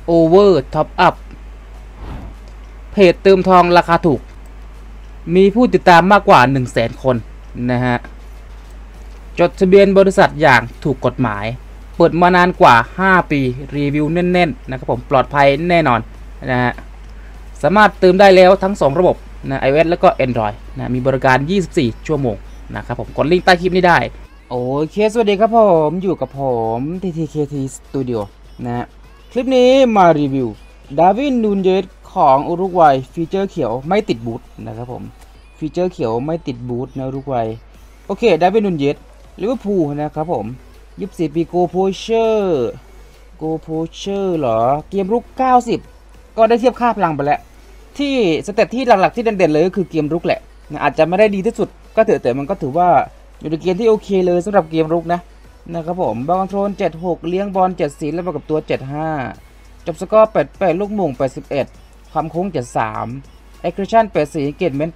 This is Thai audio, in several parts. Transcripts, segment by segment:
Over Top Up เพจเติมทองราคาถูกมีผู้ติดตามมากกว่า 100,000 คนนะฮะจดทะเบียนบริษัทอย่างถูกกฎหมายเปิดมานานกว่า5ปีรีวิวแน่นๆนะครับผมปลอดภัยแน่นอนนะฮะสามารถเติมได้แล้วทั้ง2ระบบนะ iOS แล้วก็ Android นะมีบริการ24 ชั่วโมงนะครับผมกดลิงก์ใต้คลิปนี้ได้โอเคสวัสดีครับผมอยู่กับผม TTKT Studio นะฮะคลิปนี้มารีวิวดาร์วิน นูนเยสของอุรุกวัยฟีเจอร์เขียวไม่ติดบูทนะครับผมฟีเจอร์เขียวไม่ติดบูทนะอุรุกวัยโอเคดาร์วิน นูนเยสลิเวอร์พูลนะครับผม24 ปีโกโพเชอร์เหรอเกมรุก90ก็ได้เทียบค่าพลังไปแล้วที่สเตตที่หลักๆที่เด่นๆเลยก็คือเกมรุกแหละอาจจะไม่ได้ดีที่สุดก็เถอะแต่มันก็ถือว่าอยู่ในเกมที่โอเคเลยสำหรับเกมรุกนะครับผมบอลคอนโทรล76เลี้ยงบอล74แล้วกับตัว75จบสกอร์88ลูกหม่ง81ความโค้ง73 aggression 84 engagement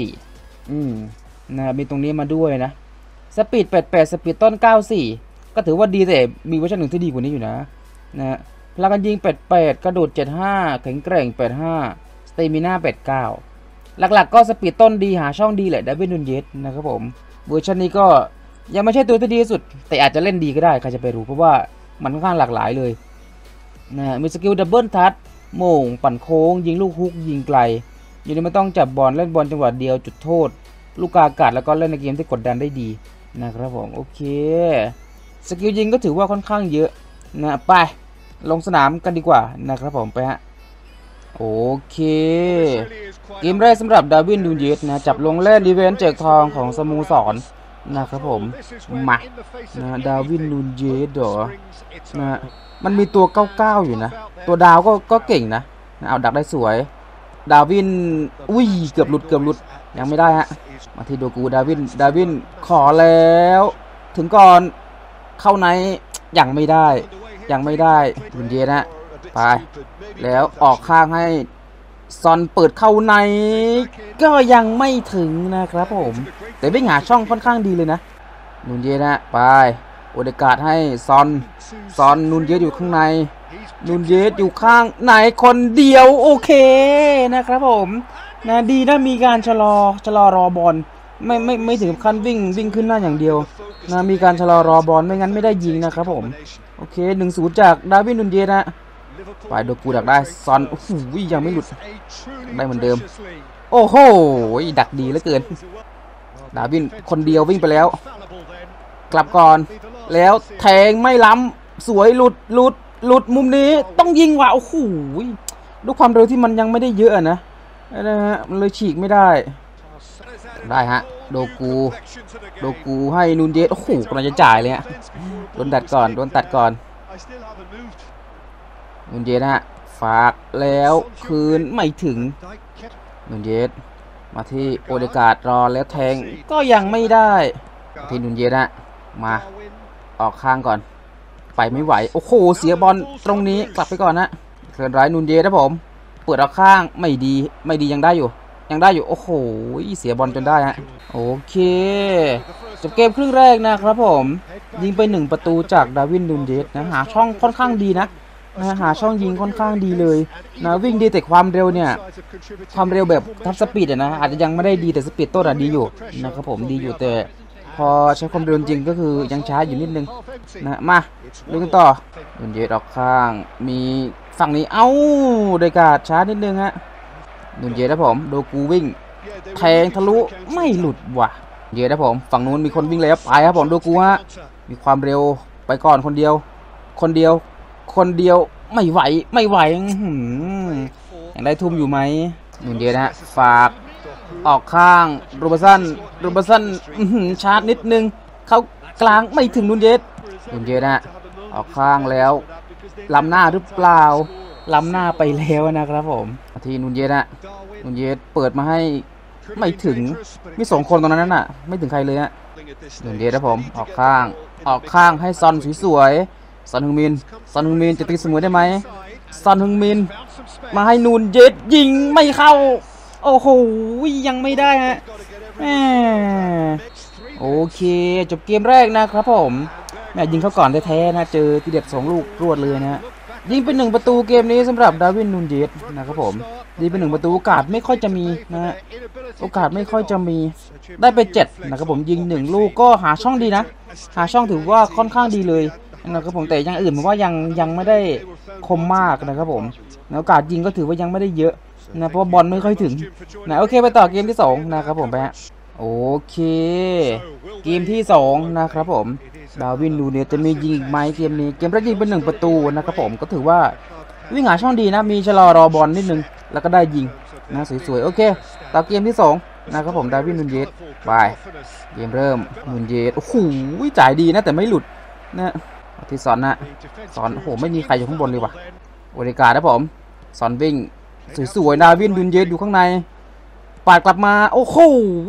84นะมีตรงนี้มาด้วยนะสปีด88สปีดต้น94ก็ถือว่าดีแต่มีเวอร์ชันหนึ่งที่ดีกว่านี้อยู่นะพลังการยิง88กระโดด75แข็งแกร่ง85สเตมิน่า89หลักๆก็สปีดต้นดีหาช่องดีแหละดาร์วิน นูนเยสนะครับผมเวอร์ชันนี้ก็ยังไม่ใช่ตัวที่ดีที่สุดแต่อาจจะเล่นดีก็ได้ใครจะไปรู้เพราะว่ามันค่อนข้างหลากหลายเลยมีสกิลดับเบิลทัชโม่งปั่นโค้งยิงลูกฮุกยิงไกลอยู่นี่ไม่ต้องจับบอลเล่นบอลจังหวะเดียวจุดโทษลูกกาอากาศแล้วก็เล่นในเกมที่กดดันได้ดีนะครับผมโอเคสกิลยิงก็ถือว่าค่อนข้างเยอะนะไปลงสนามกันดีกว่านะครับผมไปฮะโอเคเกมแรกสำหรับดาร์วิน นูนเยสนะจับลงเล่นดีเวนต์แจกทองของสโมสรนะครับผมมาดาร์วิน นูนเยสเหรอมันมีตัว99อยู่นะตัวดาวก็เก่งนะเอาดักได้สวยดาร์วินอุ้ยเกือบหลุดยังไม่ได้ฮะมาที่โดกูดาร์วินขอแล้วถึงก่อนเข้าในยังไม่ได้นูนเยสนะไปแล้วออกข้างให้ซอนเปิดเข้าในก็ยังไม่ถึงนะครับผมแต่วิ่งหาช่องค่อนข้างดีเลยนะนูนเยสนะไปโอเดกาดให้ซอนนูนเยสอยู่ข้างในนูนเยสอยู่ข้างในคนเดียวโอเคนะครับผมนะดีนะมีการชะลอรอบอลไม่ถึงขั้นวิ่งขึ้นหน้าอย่างเดียวนะมีการชะลอรอบอลไม่งั้นไม่ได้ยิงนะครับผมโอเค 1-0 จากดาร์วิน นูนเยสนะไปโดกูดักได้ซอนโอ้โหยังไม่หลุดได้เหมือนเดิมโอ้โหดักดีเหลือเกินดาร์วินคนเดียววิ่งไปแล้วกลับก่อนแล้วแทงไม่ล้ำสวยหลุดมุมนี้ต้องยิงว่ะโอ้โหด้วยความเร็วที่มันยังไม่ได้เยอะนะฮะมันเลยฉีกไม่ได้ฮะโดกูให้นูนเยสโอ้โหกำลังจะจ่ายเลยฮะโดนตัดก่อนนูนเยสฮะฝากแล้วคืนไม่ถึงนูนเยสมาที่โอเดกาดรอแล้วแทงก็ยังไม่ได้ที่นูนเยสฮะมาออกข้างก่อนไปไม่ไหวโอ้โหเสียบอลตรงนี้กลับไปก่อนนะเคลื่อนไหวนูนเยสนะผมเปิดออกข้างไม่ดียังได้อยู่โอ้โหเสียบอลจนได้ฮะโอเคจบเกมครึ่งแรกนะครับผมยิงไป1ประตูจากดาร์วิน นูนเยสนะหาช่องค่อนข้างดีนะหาช่องยิงค่อนข้างดีเลยนะวิ่งดีแต่ความเร็วเนี่ยความเร็วแบบทับสปีดนะอาจจะยังไม่ได้ดีแต่สปีดต้นดีอยู่นะครับผมดีอยู่แต่พอใช้ความเร็วจริงก็คือยังช้าอยู่นิดนึงนะมาเล่นกันต่อนูนเยสออกข้างมีฝั่งนี้เอ้าโดยการช้านิดนึงฮะนูนเยสนะผมโดกูวิ่งแทงทะลุไม่หลุดว่ะเยสนะผมฝั่งนู้นมีคนวิ่งแล้วไปครับผมโดกูฮะมีความเร็วไปก่อนคนเดียวไม่ไหวยังได้ทุ่มอยู่ไหมนูนเยสนะฝากออกข้างโรเบอร์สันชาร์จนิดนึงเข้ากลางไม่ถึงนูนเยสนะออกข้างแล้วล้ำหน้าหรือเปล่าล้ำหน้าไปแล้วนะครับผมทีนูนเยสนะนูนเยสเปิดมาให้ไม่ถึงมี2คนตรงนั้นน่ะไม่ถึงใครเลยฮะนูนเยสนะผมออกข้างให้ซอนสวยซอนฮึงมินจะตีเสมอได้ไหมซอนฮึงมินมาให้นูนเยสยิงไม่เข้าโอ้โหยังไม่ได้ฮะโอเคจบเกมแรกนะครับผมยิงเขาก่อนแท้ๆนะเจอทีเด็ด2ลูกรวดเลยนะยิงเป็น1 ประตูเกมนี้สำหรับดาร์วิน นูนเยสนะครับผมยิงเป็น1 ประตูโอกาสไม่ค่อยจะมีนะฮะโอกาสไม่ค่อยจะมีได้ไป7นะครับผมยิง1 ลูกก็หาช่องดีนะหาช่องถือว่าค่อนข้างดีเลยนะครับผมแต่อย่างอื่นผมว่ายังไม่ได้คมมากนะครับผมโอกาสยิงก็ถือว่ายังไม่ได้เยอะนะเพราะว่าบอลไม่ค่อยถึงนะโอเคไปต่อเกมที่2นะครับผมไปฮะโอเคเกมที่2นะครับผมดาร์วิน นูเนสจะมียิงอีกไหมเกมนี้เกมแรกยิงเป็น1 ประตูนะครับผมก็ถือว่าวิ่งหาช่องดีนะมีชะลอรอบอลนิดนึงแล้วก็ได้ยิงนะสวยๆโอเคต่อเกมที่2นะครับผมดาร์วิน นูนเยสไปเกมเริ่มนูนเยสโอ้โหจ่ายดีนะแต่ไม่หลุดนะที่สอนนะสอนโอ้โหไม่มีใครอยู่ข้างบนเลยว่ะโอเดการ์ดนะผมสอนวิ่งสวยๆดาร์วิน นูนเยสอยู่ข้างในปาดกลับมาโอ้โห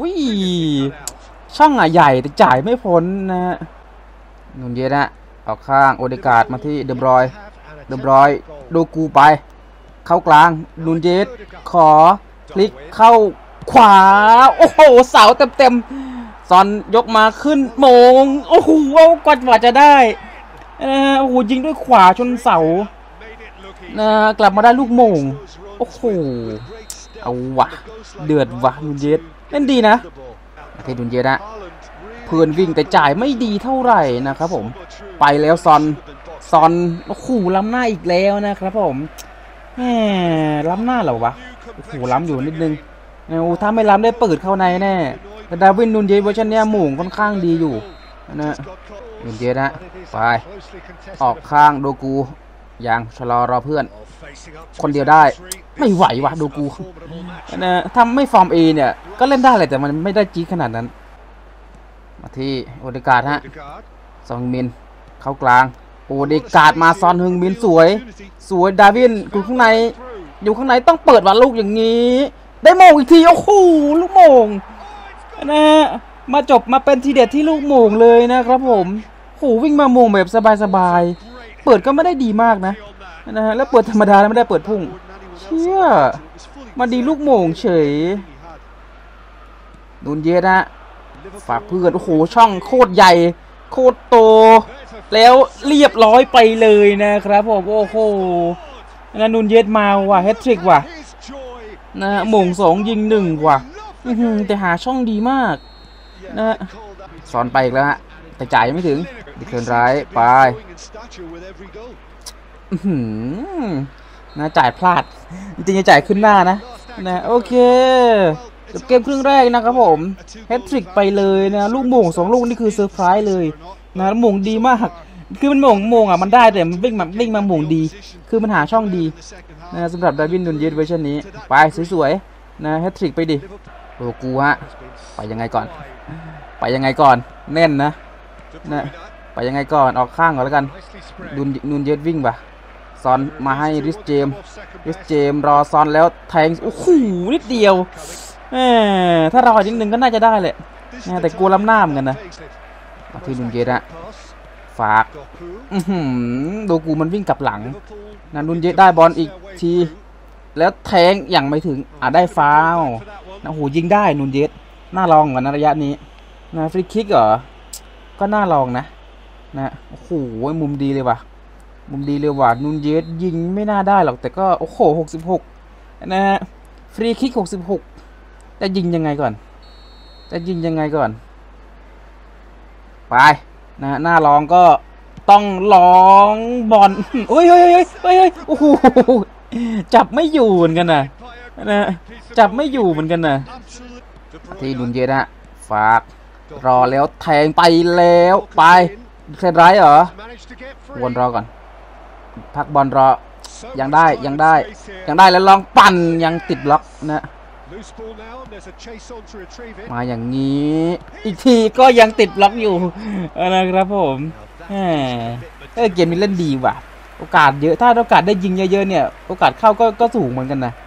ช่องใหญ่แต่จ่ายไม่พ้นนะนูนเยสนะออกข้างโอเดการ์ดมาที่เดบรอยโดกูไปเข้ากลางนูนเยสขอพลิกเข้าขวาโอ้โหเสาเต็มซอนยกมาขึ้นโมงโอ้โหกว่าจะได้โอ้โหยิงด้วยขวาชนเสานะกลับมาได้ลูกโมงโอ้โหเอาวะเดือดวะนูนเยสเล่นดีนะโอเคนูนเยสนะเพื่อนวิ่งแต่จ่ายไม่ดีเท่าไหร่นะครับผมไปแล้วซอนโอ้โหล้ำหน้าอีกแล้วนะครับผมแหมล้ำหน้าเหรอวะโอ้โหล้ำอยู่นิดนึงถ้าไม่ล้ำได้เปิดเข้าในแน่แต่ดาร์วิน นูนเยสเวอร์ชันเนี้ยหม่งค่อนข้างดีอยู่นะนูนเยสนะไปออกข้างโดกูยังชะลอรอเพื่อนคนเดียวได้ไม่ไหววะโดกูนะทำไม่ฟอร์มเอเนี่ยก็เล่นได้แหละแต่มันไม่ได้จี๊ดขนาดนั้นมาที่โอเดการ์ดฮะซองมินเข้ากลางโอเดการ์ดมาซอนฮึงมินสวยดาร์วินอยู่ข้างในต้องเปิดว่าลูกอย่างนี้ได้โมงอีกทีโอ้โหลูกโมงนะมาจบมาเป็นทีเด็ดที่ลูกโมงเลยนะครับผมโหวิ่งมาโมงแบบสบายเปิดก็ไม่ได้ดีมากนะฮะแล้วเปิดธรรมดาแล้วไม่ได้เปิดพุ่งเชี่ยมาดีลูกโมงเฉยนูนเยสนะฝากเพื่อนโอ้โหช่องโคตรใหญ่โคตรโตแล้วเรียบร้อยไปเลยนะครับผมโอ้โหนะนูนเยสมาว่ะแฮตทริกว่ะนะหม่ง2ยิง1ว่ะแต่หาช่องดีมากนะสอนไปอีกแล้วฮะแต่จ่ายไม่ถึงดิเคิร์นไรไปนะจ่ายพลาดจริงๆจะจ่ายขึ้นหน้านะโอเคจบเกมครึ่งแรกนะครับผมแฮตทริกไปเลยนะลูกโมง2 ลูกนี่คือเซอร์ไพรส์เลยนะโมงดีมากคือมันโมงอ่ะมันได้แต่มันวิ่งมาโมงดีคือมันหาช่องดีนะสำหรับดาร์วิน นูนเยสเวอร์ชันนี้ไปสวยๆนะแฮตทริกไปดิโลกูฮะไปยังไงก่อนแน่นนะไปยังไงก่อนออกข้างก่อนแล้วกันนูนเยสวิ่งป่ะซอนมาให้ริสเจมรอซอนแล้วแทงโอ้โหนิดเดียวถ้ารอนิดนึงก็น่าจะได้แหละแต่กลัวล้ำหน้าเหมือนกันนะที่นูนเยสอะฝากโดกูมันวิ่งกลับหลังนะนูนเยสได้บอลอีกทีแล้วแทงอย่างไม่ถึงได้ฟาวนะโหยิงได้นูนเยสน่าลองกันนะระยะนี้นะฟรีคิกเหรอก็น่าลองนะโอ้โหมุมดีเลยว่ะนูนเยสยิงไม่น่าได้หรอกแต่ก็โอ้โห66นะฟรีคิก66จะยิงยังไงก่อนไปนะหน้าลองก็ต้องลองบอลเฮ้ยโอ้โหจับไม่อยู่เหมือนกันนะจับไม่อยู่เหมือนกันนะที่นูนเยสนะฝากรอแล้วแทงไปแล้วไปเคลื่อนไรเหรอวนรอก่อนพักบอลรอยังได้แล้วลองปั่นยังติดล็อกนะมาอย่างนี้อีกทีก็ยังติดล็อกอยู่นะครับผมเกมนี้เล่นดีว่ะโอกาสเยอะถ้าโอกาสได้ยิงเยอะๆเนี่ยโอกาสเข้าก็สูงเหมือนกันนะ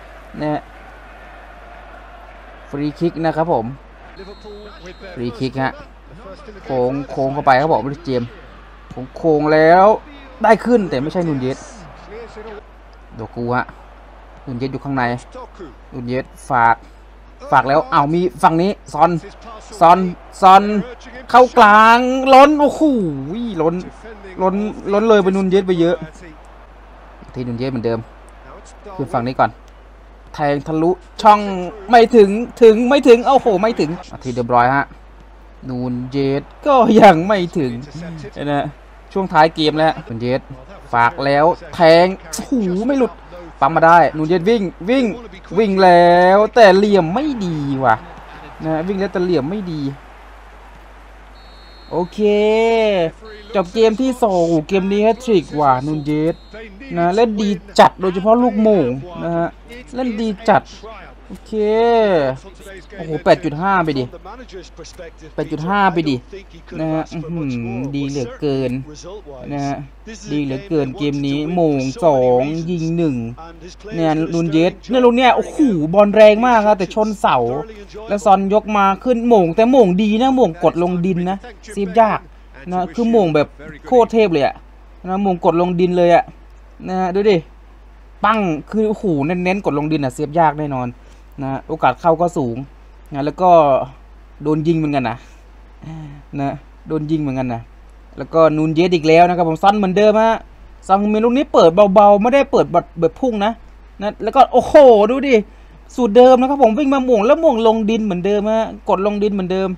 ฟรีคิกนะครับผมฟรีคิกฮะโค้งเข้าไปครับผมเจมโค้งแล้วได้ขึ้นแต่ไม่ใช่นูนเยสโดกูฮะนูนเยสอยู่ข้างในนูนเยสฝากแล้วมีฝั่งนี้ซอนเข้ากลางล้นโอ้โหล้นเลยไปนูนเยสไปเยอะทีนูนเยสเหมือนเดิมขึ้นฝั่งนี้ก่อนแทงทะลุช่องไม่ถึงไม่ถึงโอ้โหไม่ถึงทีเรียบร้อยฮะนูนเยสก็ยังไม่ถึงนะช่วงท้ายเกมแล้วนูนเยสฝากแล้วแทงหูไม่หลุดปั๊มมาได้นูนเยสวิ่งแล้วแต่เหลี่ยมไม่ดีว่ะนะวิ่งแล้วแต่เหลี่ยมไม่ดีโอเคจบเกมที่2เกมนี้แฮตทริกว่ะนูนเยสนะเล่นดีจัดโดยเฉพาะลูกโม่งนะฮะเล่นดีจัดโอเคโอ้โห 8.5 ไปดิ 8.5 ไปดินะฮะดีเหลือเกินนะฮะดีเหลือเกินเกมนี้โม่ง2ยิง1เนี่ยนูนเยสเนี่ยลูกเนี่ยโอ้โหบอลแรงมากครับแต่ชนเสาแล้วซอนยกมาขึ้นโม่งแต่โม่งดีนะโม่งกดลงดินนะเซฟยากนะคือโม่งแบบโคตรเทพเลยอะนะโม่งกดลงดินเลยอะนะฮะดูดิปั้งคือโอ้โหเน้นๆกดลงดินอะเซฟยากแน่นอนนะโอกาสเข้าก็สูงนะแล้วก็โดนยิงเหมือนกันนะโดนยิงเหมือนกันนะแล้วก็นูนเยสอีกแล้วนะครับผมซันเหมือนเดิมฮะซังเมนลูกนี้เปิดเบาๆไม่ได้เปิดแบบพุ่งนะแล้วก็โอ้โหดูดิสูตรเดิมนะครับผมวิ่งมาหม่งแล้วหม่งลงดินเหมือนเดิมฮะกดลงดินเหมือนเดิม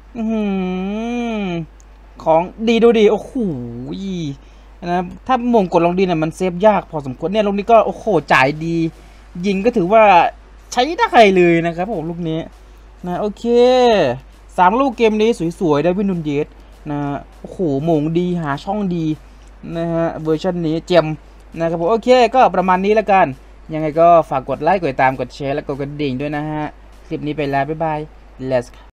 ของดีดูดิโอ้โหนะถ้าหม่งกดลงดินมันเซฟยากพอสมควรเนี่ยลูกนี้ก็โอ้โหจ่ายดียิงก็ถือว่าใช้ได้เลยนะครับผมลูกนี้นะโอเค3ลูกเกมนี้สวยๆได้วินนูนเยสนะโอ้โหโหม่งดีหาช่องดีนะฮะเวอร์ชันนี้เจมนะครับผมโอเคก็ประมาณนี้แล้วกันยังไงก็ฝากกดไลค์กดติดตามกดแชร์และกดกระดิ่งด้วยนะฮะคลิปนี้ไปแล้วบ๊ายบาย Let's